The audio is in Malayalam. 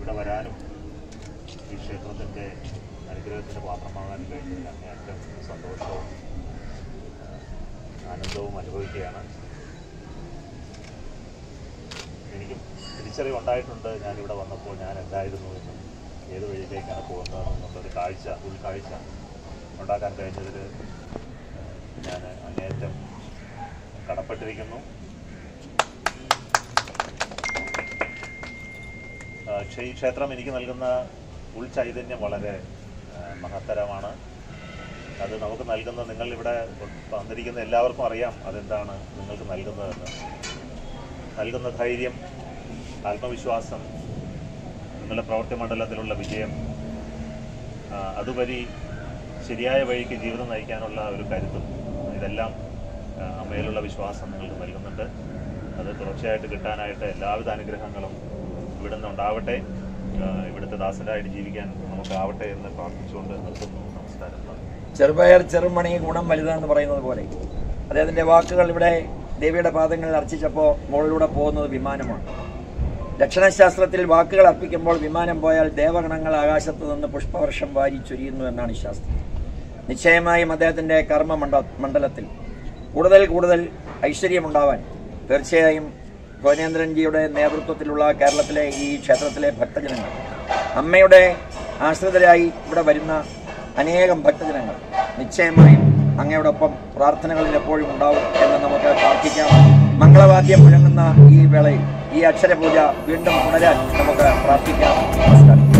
ഇവിടെ വരാനും ഈ ക്ഷേത്രത്തിൻ്റെ അനുഗ്രഹത്തിൻ്റെ പാത്രമാകാനും കഴിഞ്ഞതിൽ അങ്ങേയറ്റം സന്തോഷവും ആനന്ദവും അനുഭവിക്കുകയാണ്. എനിക്കും തിരിച്ചറിവുണ്ടായിട്ടുണ്ട് ഞാനിവിടെ വന്നപ്പോൾ ഞാൻ എന്തായിരുന്നു എന്നും ഏത് വഴിയിലേക്കാണ് പോകുന്നതെന്നുള്ളൊരു ഉൾക്കാഴ്ച ഉണ്ടാക്കാൻ കഴിഞ്ഞതിൽ ഞാൻ അങ്ങേയറ്റം കടപ്പെട്ടിരിക്കുന്നു. ഈ ക്ഷേത്രം എനിക്ക് നൽകുന്ന ഉൾചൈതന്യം വളരെ മഹത്തരമാണ്. അത് നമുക്ക് നൽകുന്ന, നിങ്ങളിവിടെ വന്നിരിക്കുന്ന എല്ലാവർക്കും അറിയാം അതെന്താണ് നിങ്ങൾക്ക് നൽകുന്നതെന്ന്. നൽകുന്ന ധൈര്യം, ആത്മവിശ്വാസം, നിങ്ങളുടെ പ്രവൃത്തി മണ്ഡലത്തിലുള്ള വിജയം, അതുവഴി ശരിയായ വഴിക്ക് ജീവിതം നയിക്കാനുള്ള ഒരു കരുത്തും, ഇതെല്ലാം അമ്മയിലുള്ള വിശ്വാസം നിങ്ങൾക്ക് നൽകുന്നുണ്ട്. അത് തുടർച്ചയായിട്ട് കിട്ടാനായിട്ട് എല്ലാവിധ അനുഗ്രഹങ്ങളും ഇവിടെ നിന്നുണ്ടാവട്ടെ. ഇവിടുത്തെ ദാസരായിട്ട് ജീവിക്കാൻ നമുക്കാവട്ടെ എന്ന് പ്രാർത്ഥിച്ചുകൊണ്ട് നിർത്തുന്നു. നമസ്കാരം. ചെറുപയർ ചെറുമണി ഗുണം വലുതാന്ന് പറയുന്നത് പോലെ അദ്ദേഹത്തിൻ്റെ വാക്കുകൾ ഇവിടെ ദേവിയുടെ പാദങ്ങളിൽ അർച്ചിച്ചപ്പോൾ മുകളിലൂടെ പോകുന്നത് വിമാനമാണ്. ദക്ഷിണശാസ്ത്രത്തിൽ വാക്കുകൾ അർപ്പിക്കുമ്പോൾ വിമാനം പോയാൽ ദേവഗണങ്ങൾ ആകാശത്ത് നിന്ന് പുഷ്പവർഷം വാരി ചൊരിയുന്നു എന്നാണ് ശാസ്ത്രം. നിശ്ചയമായും അദ്ദേഹത്തിൻ്റെ കർമ്മ മണ്ഡലത്തിൽ കൂടുതൽ ഐശ്വര്യമുണ്ടാവാൻ തീർച്ചയായും ഭുവനേന്ദ്രൻജിയുടെ നേതൃത്വത്തിലുള്ള കേരളത്തിലെ ഈ ക്ഷേത്രത്തിലെ ഭക്തജനങ്ങൾ, അമ്മയുടെ ആശ്രിതരായി ഇവിടെ വരുന്ന അനേകം ഭക്തജനങ്ങൾ നിശ്ചയമായും അങ്ങയോടൊപ്പം പ്രാർത്ഥനകളിൽ എപ്പോഴും ഉണ്ടാവും എന്ന് നമുക്ക് പ്രാർത്ഥിക്കാം. മംഗളവാദ്യം മുഴങ്ങുന്ന ഈ വേളയിൽ ഈ അക്ഷരപൂജ വീണ്ടും തുടരാൻ നമുക്ക് പ്രാർത്ഥിക്കാം. നമസ്കാരം.